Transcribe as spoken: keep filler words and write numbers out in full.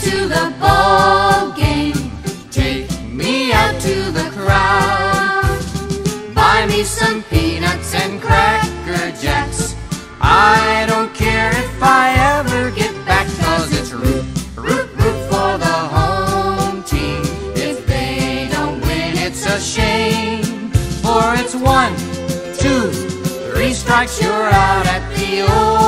to the ball game. Take me out to the crowd. Buy me some peanuts and cracker jacks. I don't care if I ever get back, 'cause it's root, root, root for the home team. If they don't win, it's a shame. For it's one, two, three strikes, you're out at the old